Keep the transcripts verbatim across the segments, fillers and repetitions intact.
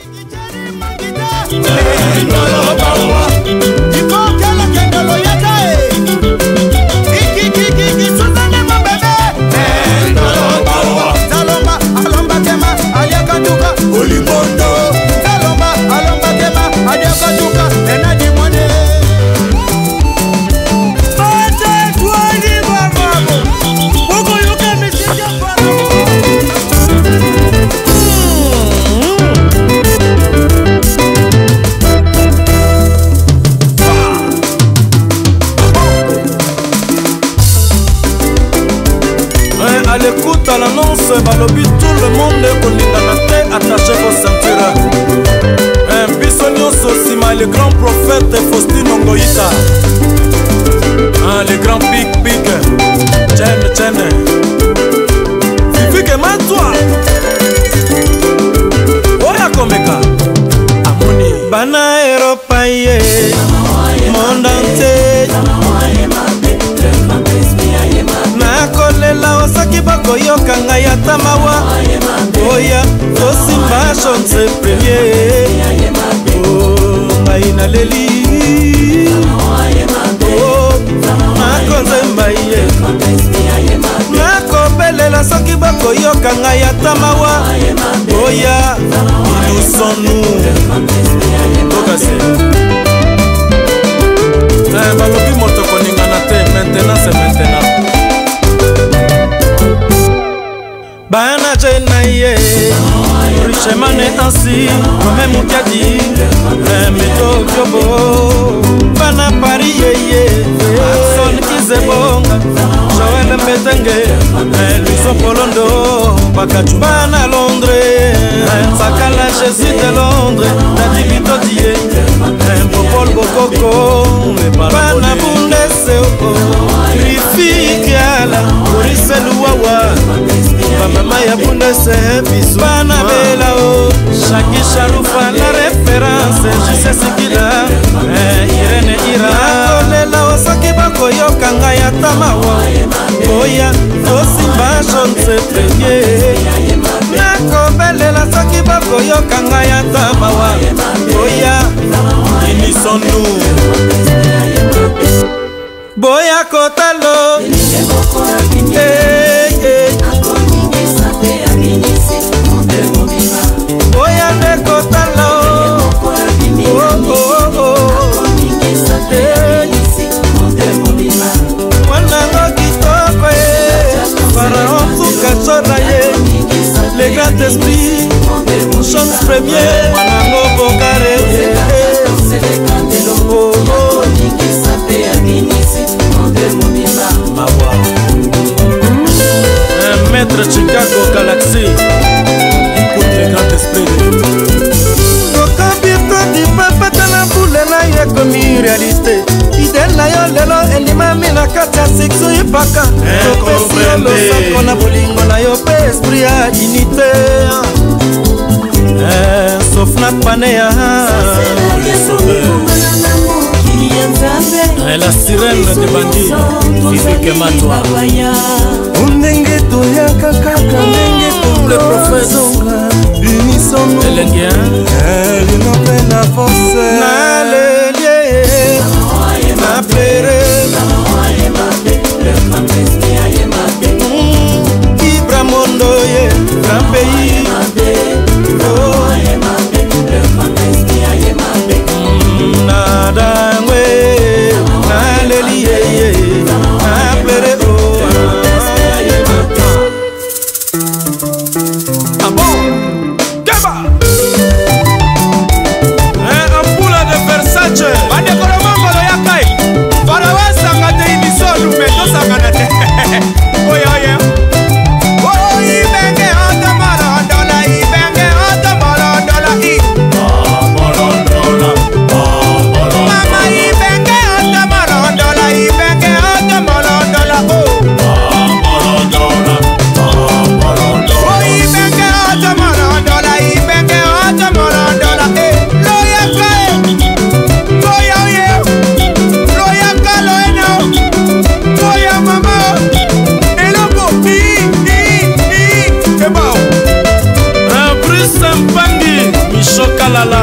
À l'écoute, à l'annonce, balobi tout le monde koningana attaché vos ceintures. Un bisogno sosima, le grand prophète Faustino Ngoïta. Ah, le grand pic pic, Tchène Tchène. Vivi que toi. Oya komeka. Amoni. Bana Europaye, monde entier. Nakolela osaki bakoyoka ngai ata mawa oya tosimba chance premier oh ngai naleli oh nakonzemba ye nakobelela soki bakoyoka ngai ata mawa oya nous sommes nous tokase balobi moto koningana te maintenant c'est maintenant. Bana jena ye Richemane ainsi Comme Moukadi Mito Kyobo Bana Paris ye ye Son Isebonga Joël Mbetenge Luiso Polondo Bakachu Bana Londres Sakala Jésus de Londres Nadi Bitodie Popol Bokoko Bana Bundese Rifi Kiala Borise Luwawa Mama ya Bundese Bisu Bana Bela o Shaki Sharufa la référence Jise Sikila Irene Ira Kolela o Saki Bako Yoka Ngaya Tamawa Oya Osimba Chonse Premier Nako Belela Saki Bako Yoka Ngaya Tamawa Oya Unisons-nous Boya Kotalo Eh eh Boya de Kotalo Oh oh oh Eh Wanango Kitoko Pharaon Tukachora Le grand esprit Chance premier Wanango Bokare Oh oh Un maître Chicago Galaxy. Écoute le grand esprit. Kokabito di papa tala boule na ye komi réalité. Fidèle na yo lelo elima mina kata sexo ipaka. Topesi yo lo sako na bolingo na yo pe esprit ya unité. Eh, sauf na panea. La sirène de bandit Vivi Matwa Undenge to ya kaka Ndenge to le prophète Unissons-nous Elengien L'union la force Na lelie Na plere Ibra Mondo ye Grand pays Nada Salala.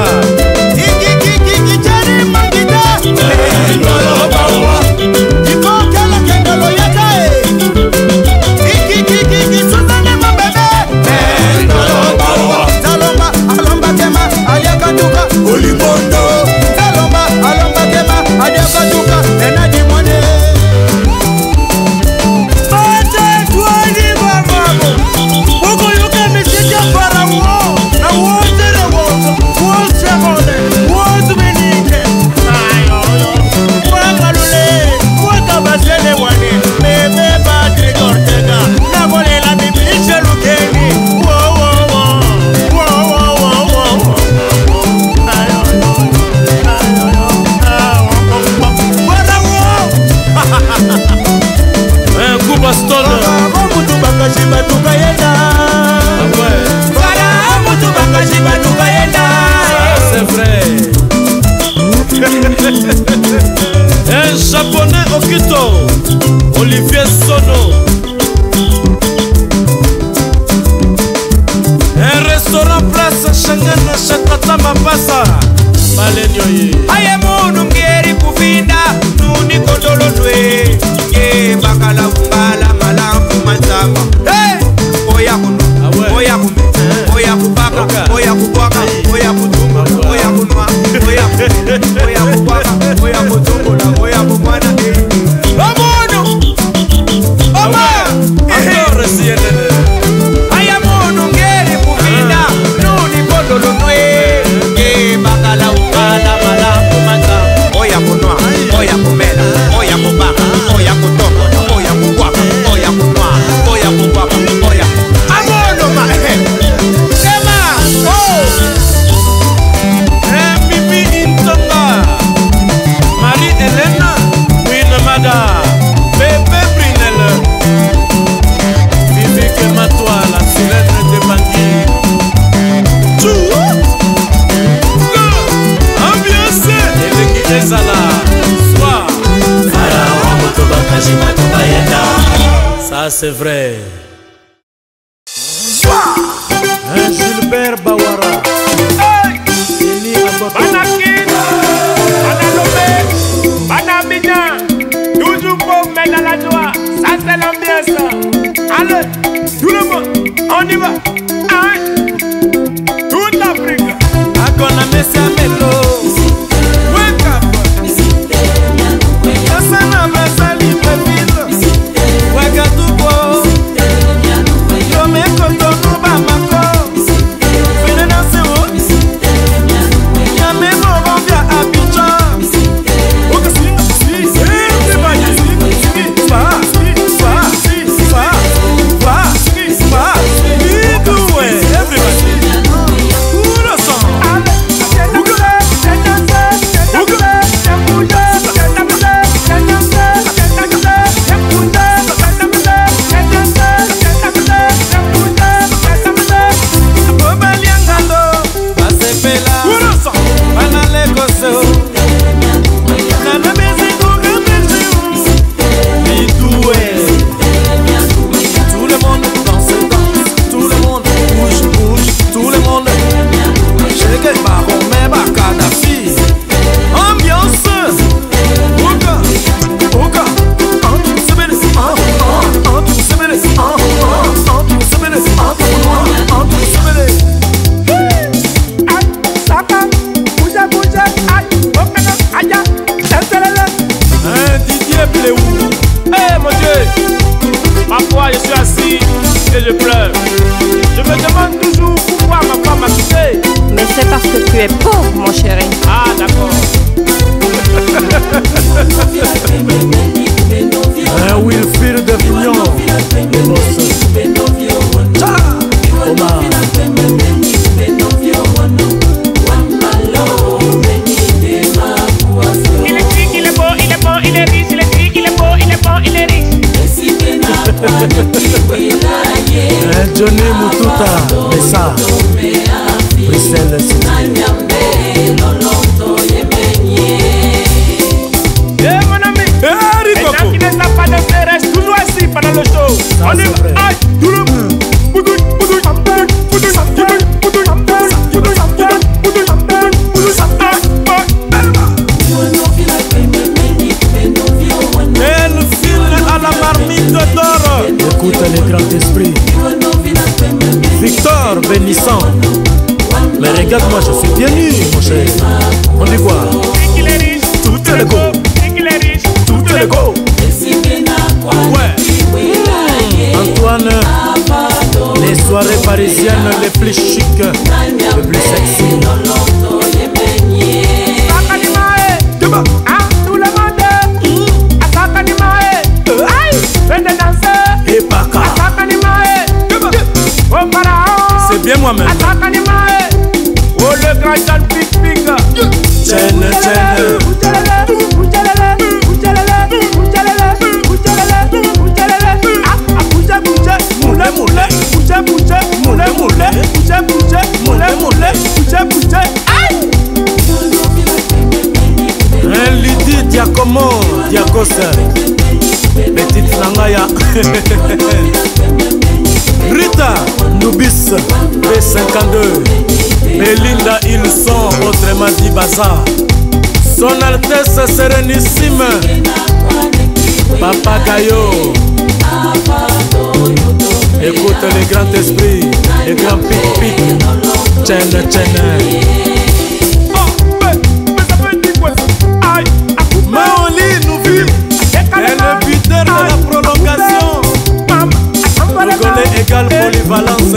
Un japonais au Quito, Olivier Sono. Un restaurant place Shangan Shatata Mapasa. Malenyoye. Ayemo nungeri kufinda nuni kodolo nwe. Ye bakala umbala malambu manzama. Hey! Oya kunu, oya kume, oya kubaka, oya kubwaka, oya kutumba, oya kunwa, oya kume, oya kubwaka, oya kutumba, oya kubwana. Omono! Oma! Adore sienene. Ayemo nungeri kufinda nuni kodolo nwe. Ye bakala umbala malambu manzama. Oya kunwa, oya kumela, oya kubaka, oya kutumba, oya kubwaka, oya kunwa, oya kubwaka, oya. Amono ma! Sema! Oh! Bibi Intonga, Marie Helena, Winamada, Bébé Brinelle, Bibi Kematoa, la sirène de Bangui. Ambiance, Eleki Ezala, soir. Ça c'est vrai. Un Gilbert Bawara. Banakin, Banalobé, Banamina, toujours pauvre mais dans la joie, ça c'est l'ambiance. Allez, tout le monde, on y va. Hein? Toute l'Afrique. Akona Messi Amelo. Wake up. Asana Basali Pepito. Wake up to go. Yomeko Tono Bamako. Fenena Sewo. Yame Moron via Abidjan. Oka si, si, si. Everybody. Fa, fa, fa, fa, fa. Do it. Everybody. Who the song? Parfois je suis assis et je pleure. Je me demande toujours pourquoi ma femme m'a quitté. Mais c'est parce que tu es pauvre, mon chéri. Ah d'accord. Un Wilfrid de Fignon. Omar. Il est chic, il est beau, il est bon, il est riche. Il est chic, il est beau, il est bon, il est riche. Un Johnny Mututa. Messa. Bruxelles City. Eh mon ami. Eh, Les gens qui ne savent pas danser restent toujours assis pendant le show. Ça, On y c'est vrai. va. Aïe, tout le monde. Boudouille, boudouille, boudouille, boudouille, boudouille, boudouille, boudouille, boudouille, boudouille, boudouille, boudouille. Regarde-moi, je suis bien nu, mon cher. On dit quoi? Il est riche, Tout est le go. il est riche, Tout est le go. Ouais. Antoine, les soirées parisiennes les plus chics, les plus sexy. Ah, tout le monde. Aïe, venez danser. Et Baka. Oh, Pharaon. C'est bien moi-même. Oh, le grand John Pic Pic. Chaîne, chaîne. Moulé, moulé, bouge, bouge, moulé, moulé, bouge, bouge, moulé, moulé, bouge, bouge. Aïe! Un Lydie Diacomo, Diakos. Petite Nangaya. Rita, Nubis, B cinquante-deux. Belinda, ils sont autrement dit Bazar. Son Altesse Sérénissime. Papa Gayo. Écoute les grands esprits, les grands pic-pic. Tchène, tchène. Oh, mais, mais ça veut dire quoi ça? Aïe! Mais on lit, nous vîmes. Et le buteur de la prolongation. Congolais égale polyvalence.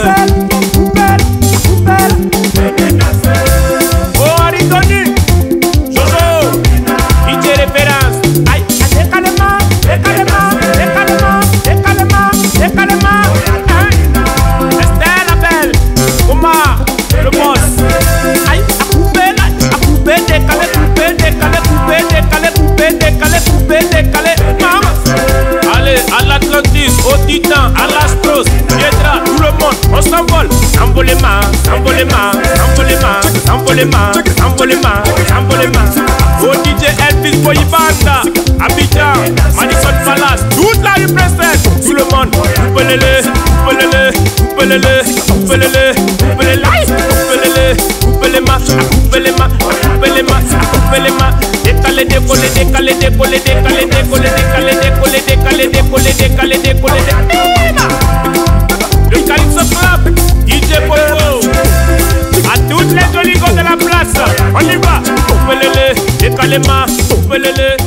Oh, Arizoni! Jojo! D J référence. Aïe! Décalement, décalement, décalement, décalement, décalement. Estelle la belle. Comment? Le boss. Aïe! À couper, là. À couper, décaler, couper, décaler, couper, décaler, couper, décaler, couper, décaler. Maman! Allez, à l'Atlantis, au Titan, à l'Astros, Piedra, tout le monde, on s'envole. Envolément, envolément, envolément, envolément, envolément, envolément. Au D J Elvis Boyibanda, Abidjan, Madison Palace, toute la rue Princesse, tout le monde, coupez-le, coupez-le, coupez-le, coupez-le, coupez-le, coupez-le, coupez les mains, coupez les mains, coupez les mains, coupez les mains. Décalé, décollé, décalé, décollé, décalé, décollé, décalé, décollé, décalé, décollé, décalé, décollé, décollé. Le Calypso Club, D J Popo. À toutes les jolies gosses de la place, on y va. Coupez-le, décalez-moi, coupez-le.